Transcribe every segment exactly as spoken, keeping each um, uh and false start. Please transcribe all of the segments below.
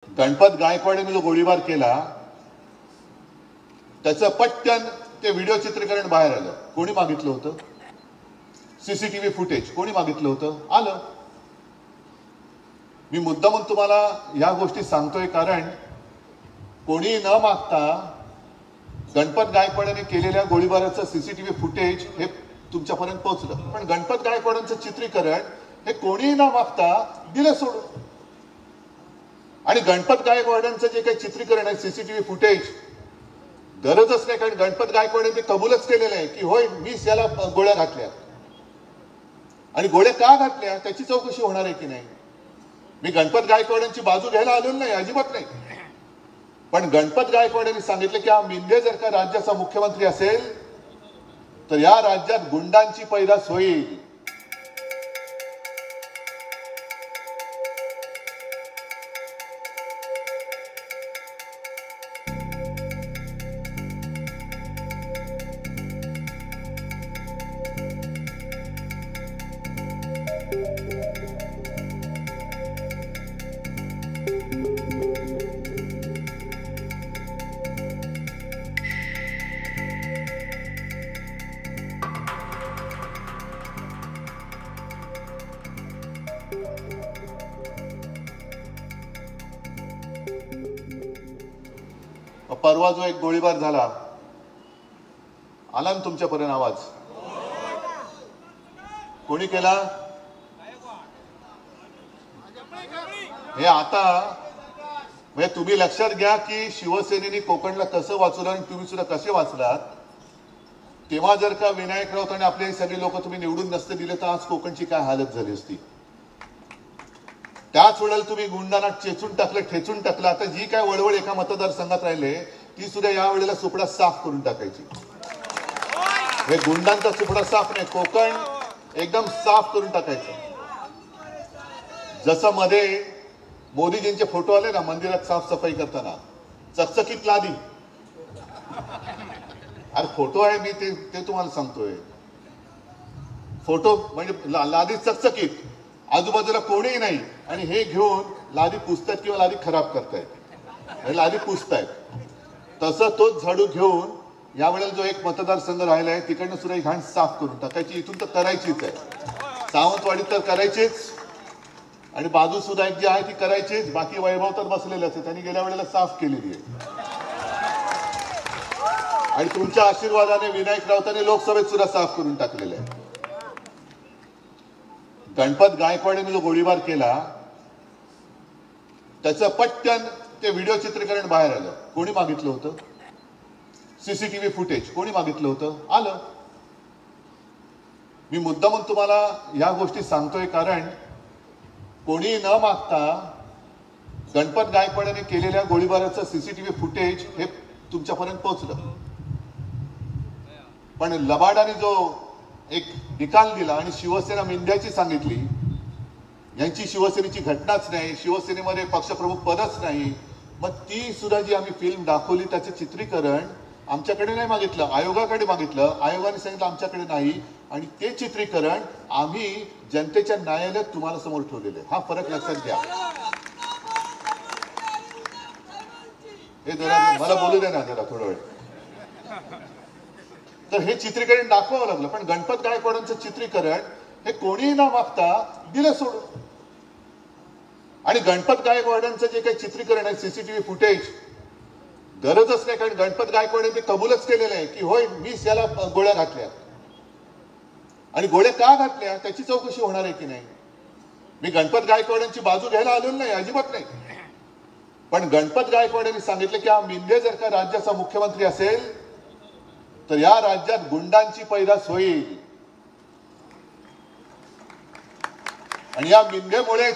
गणपत गायकवाडीने जो गोळीबार केला त्याचं पटकन ते व्हिडिओ चित्रीकरण बाहेर आलं. कोणी मागितलं होतं? सीसीटीव्ही फुटेज कोणी मागितलं होतं? आलं. मी मुद्दामून तुम्हाला या गोष्टी सांगतोय कारण कोणी न मागता गणपत गायकवाडांनी केलेल्या गोळीबाराचं सीसीटीव्ही फुटेज हे तुमच्यापर्यंत पोहोचलं. पण गणपत गायकवाडांचं चित्रीकरण हे कोणी न मागता दिलं सोडून. आणि गणपत गायकवाडांचं जे काही चित्रीकरण आहे सीसीटीव्ही फुटेज गरजच नाही, कारण गणपत गायकवाडांनी कबूलच केलेलं आहे की होय मीच याला गोळ्या घातल्या. आणि गोळ्या का घातल्या त्याची चौकशी होणार आहे की नाही. मी गणपत गायकवाडांची बाजू घ्यायला आलेलो नाही, अजिबात नाही. पण गणपत गायकवाडांनी सांगितलं की हा मिंदे जर का राज्याचा मुख्यमंत्री असेल तर या राज्यात गुंडांची पैदास होईल. परवा जो एक गोळीबार झाला आला ना तुमच्यापर्यंत आवाज? कोणी केला हे आता म्हणजे तुम्ही लक्षात घ्या की शिवसेनेने कोकणला कसं वाचवलं आणि तुम्ही सुद्धा कसे वाचलात. तेव्हा जर का विनायक राऊत आणि आपले सगळे लोक तुम्ही निवडून नसते दिले तर आज कोकणची काय हालत झाली असती. त्याच वेळेला तुम्ही गुंडांना चेचून टाकलं, ठेचून टाकलं. आता जी काय वळवळ एका मतदारसंघात राहिले ती सुद्धा या वेळेला सुपडा साफ करून टाकायची. हे गुंडांचा सुपडा साफ नाही, कोकण एकदम साफ करून टाकायचं. जसं मध्ये मोदीजींचे फोटो आले ना मंदिरात साफसफाई करताना चकचकीत लादी. अरे फोटो आहे मी ते ते तुम्हाला सांगतोय. फोटो म्हणजे लादी चकचकीत, आजूबाजूला कोणीही नाही आणि हे घेऊन लादी पुसतायत किंवा लादी खराब करतायत, लादी पुसतायत. तसं तोच झाडू घेऊन यावेळेला जो एक मतदारसंघ राहिला आहे तिकडनं सुद्धा ही घाण साफ करून टाकायची. इथून तर करायचीच आहे, सावंतवाडी तर करायचीच आणि बाजू सुद्धा एक जी आहे ती करायचीच. बाकी वैभव तर बसलेलेच आहे, त्यांनी गेल्या वेळेला साफ केलेली आहे. आणि तुमच्या आशीर्वादाने विनायक राऊतांनी लोकसभेत सुद्धा साफ करून टाकलेले आहे. गणपत गायकवाडीने जो गोळीबार केला त्याचं पटकन ते व्हिडिओ चित्रीकरण बाहेर आलं. कोणी मागितलं होतं? सीसीटीव्ही फुटेज कोणी मागितलं होतं? आलं. मी मुद्दामून तुम्हाला या गोष्टी सांगतोय कारण कोणी न मागता गणपत गायकवाडांनी केलेल्या गोळीबाराचं सीसीटीव्ही फुटेज हे तुमच्यापर्यंत पोहोचलं. पण लबाडाने जो एक निकाल दिला आणि शिवसेना मिंद्याची सांगितली, यांची शिवसेनेची घटनाच नाही, शिवसेनेमध्ये पक्षप्रमुख पदच नाही. मग ती सुद्धा जी आम्ही फिल्म दाखवली त्याचं चित्रीकरण आमच्याकडे नाही मागितलं, आयोगाकडे मागितलं. आयोगाने सांगितलं आमच्याकडे नाही आणि ते चित्रीकरण आम्ही जनतेच्या न्यायालयात तुम्हाला समोर ठेवलेलं. हा फरक लक्षात घ्या. हे जरा मला बोलू द्या ना जरा थोडा वेळ. तर हे चित्रीकरण दाखवावं लागलं. पण गणपत गायकवाडांचं चित्रीकरण हे कोणी न मागता दिलं सोडून. आणि गणपत गायकवाडांचं जे काही चित्रीकरण आहे सीसीटीव्ही फुटेज गरजच नाही, कारण गणपत गायकवाडांनी कबूलच केलेलं आहे की होय मीच याला गोळ्या घातल्या. आणि गोळ्या का घातल्या त्याची चौकशी होणार आहे की नाही. मी गणपत गायकवाडांची बाजू घ्यायला आलेलो नाही, अजिबात नाही. पण गणपत गायकवाडांनी सांगितलं की हा मिंदे जर का राज्याचा मुख्यमंत्री असेल तर या राज्यात गुंडांची पैदास होईल. आणि या मिंदेमुळेच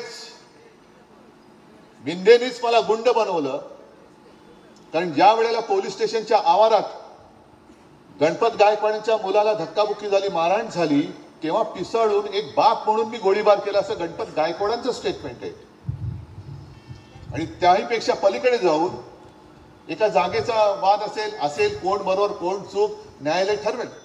मिंदेनीच मला गुंड बनवलं. कारण ज्या वेळेला पोलीस स्टेशनच्या आवारात गणपत गायकवाडांच्या मुलाला धक्काबुक्की झाली, मारहाण झाली, तेव्हा पिसाळून एक बाप म्हणून मी गोळीबार केला असं गणपत गायकवाडांचं स्टेटमेंट आहे. आणि त्याहीपेक्षा पलीकडे जाऊन एका जागेचा वाद असेल असेल कोण बरोबर कोण चूक न्यायालय ठरवेल.